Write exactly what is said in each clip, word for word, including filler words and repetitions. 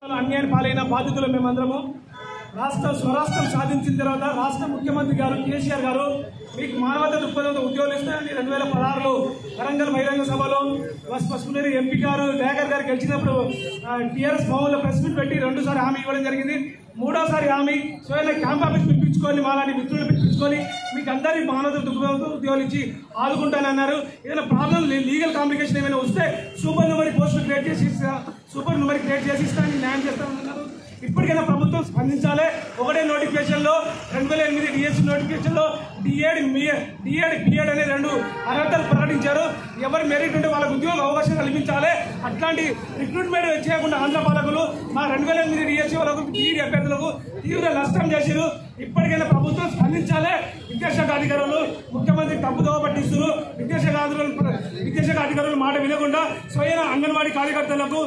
అన్యాయం పాలైన బాధితులు మేమందరము రాష్ట్ర స్వరాష్ట్రం సాధించిన తర్వాత రాష్ట్ర ముఖ్యమంత్రి గారు కేసీఆర్ గారు మీకు మానవతా దృక్పథంతో ఉద్యోగాలు ఇస్తాయని రెండు వేల పదహారులో వరంగల్ బహిరంగ సభలో పసుపునేరి ఎంపీ గారు దయాకర్ గారు గెలిచినప్పుడు టీఆర్ఎస్ భవన్లో ప్రెస్ మీట్ పెట్టి రెండుసారి హామీ ఇవ్వడం జరిగింది. మూడోసారి హామీ స్వయం క్యాంప్ ఆఫీస్ పిలిపించుకొని మాలాంటి మిత్రులు పిలిపించుకొని మీకు అందరి మానవతా దృక్పథంతో ఉద్యోగాలు ఇచ్చి ఆదుకుంటానన్నారు. ఏదైనా ప్రాబ్లం లీగల్ కాంప్లికేషన్ ఏమైనా వస్తే సూపర్ న్యూమరీ పోస్టులు క్రియేట్ చేసి సూపర్ న్యూమరీ క్రియేట్ చేసి ఇస్తానని న్యాయం చేస్తామన్నారు. ఇప్పటికైనా ప్రభుత్వం స్పందించాలి. ఒకటే నోటిఫికేషన్లో రెండు వేల ఎనిమిది డిఎస్సి నోటిఫికేషన్లో డిఎడ్ డిఎడ్ బిఎడ్ అనే రెండు అర్హతలు ప్రకటించారు. ఎవరు మెరిట్ ఉంటే వాళ్ళకు ఉద్యోగ అవకాశం కల్పించాలి. అట్లాంటి రిక్రూట్మెంట్ చేయకుండా ఆంధ్ర పాలకులు మా రెండు వేల ఎనిమిది డిఎస్సి వాళ్ళకు బీఈడి అభ్యర్థులకు తీవ్ర నష్టం చేశారు. ఇప్పటికైనా ప్రభుత్వం స్పందించాలి. విద్యాశాఖ అధికారులు ముఖ్యమంత్రి తప్పుదోవ పట్టిస్తున్నారు. విద్యాశాఖ అధికారులు విద్యాశాఖ అధికారులు మాట వినకుండా స్వయం అంగన్వాడీ కార్యకర్తలకు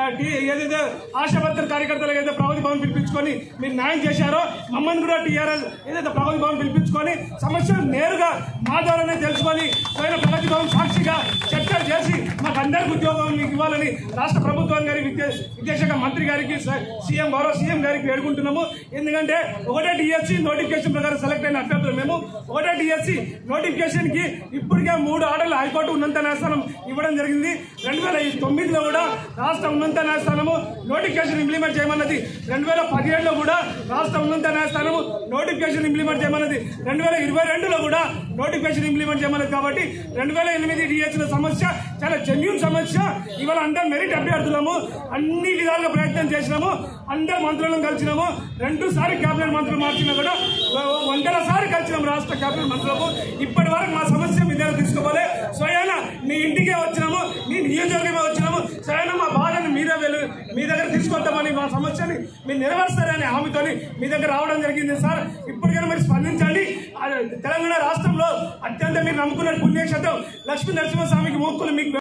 ఏదైతే ఆశాపత్ర కార్యకర్తలకు ఏదైతే ప్రగతి భవన్ పిలిపించుకొని మీరు న్యాయం చేశారో మమ్మల్ని కూడా టీఆర్ఎస్ ఏదైతే ప్రగతి భవన్ పిలిపించుకొని సమస్యలు నేరుగా మా ద్వారానే తెలుసుకొని స్వయం ప్రగతి భవన్ సాక్షిగా చర్చలు చేసి మాకు అందరికీ ఉద్యోగం ఇవ్వాలని రాష్ట్ర ప్రభుత్వం గారి విద్యా విద్యాశాఖ మంత్రి గారికి సీఎం గౌరవ సీఎం గారికి వేడుకుంటున్నాము. ఎందుకంటే ఒకటే డిఎస్సి నోటిఫికేషన్ ప్రకారం సెలెక్ట్ అయిన అభ్యర్థులు మేము ఒకటే డిఎస్సి నోటిఫికేషన్ కి ఇప్పటికే మూడు ఆర్డర్లు హైకోర్టు ఉన్నత న్యాయస్థానం ఇవ్వడం జరిగింది. రెండు వేల తొమ్మిదిలో కూడా రాష్ట్ర ఉన్నత న్యాయస్థానము నోటిఫికేషన్ ఇంప్లిమెంట్ చేయమన్నది. రెండు వేల పదిహేడులో కూడా రాష్ట్ర ఉన్నత న్యాయస్థానము నోటిఫికేషన్ ఇంప్లిమెంట్ చేయమన్నది. రెండు వేల ఇరవై రెండులో కూడా నోటిఫికేషన్ ఇంప్లిమెంట్ చేయమన్నది. కాబట్టి రెండు వేల ఎనిమిది డిఎస్సీల సమస్య చాలా జెన్యూన్ సమస్య. ఇవాళ అందరు మెరిట్ అభ్యర్థులము అన్ని విధాలుగా ప్రయత్నం చేసినాము. అందరు మంత్రులను కలిసినాము. రెండు సారి కేబినెట్ మంత్రులు మార్చినా కూడా వందల సారి కలిసినాము రాష్ట్ర కేబినెట్ మంత్రులకు. ఇప్పటి వరకు మా సమస్య మీ దగ్గర తీసుకోవాలి. స్వయాన మీ ఇంటికే వచ్చినాము, మీ నియోజకవర్గమే వచ్చినాము. స్వయాన మా బాధని మీరే వెళ్ళి మీ దగ్గర తీసుకొద్దామని మా సమస్యని మీరు నెరవేరుస్తారనే హామీతోని మీ దగ్గర రావడం జరిగింది సార్. ఇప్పటికైనా మీరు స్పందించండి. తెలంగాణ రాష్ట్రంలో అత్యంత మీరు నమ్ముకున్న పుణ్యక్షేత్రం లక్ష్మీ నరసింహస్వామికి మొక్కులు మీకు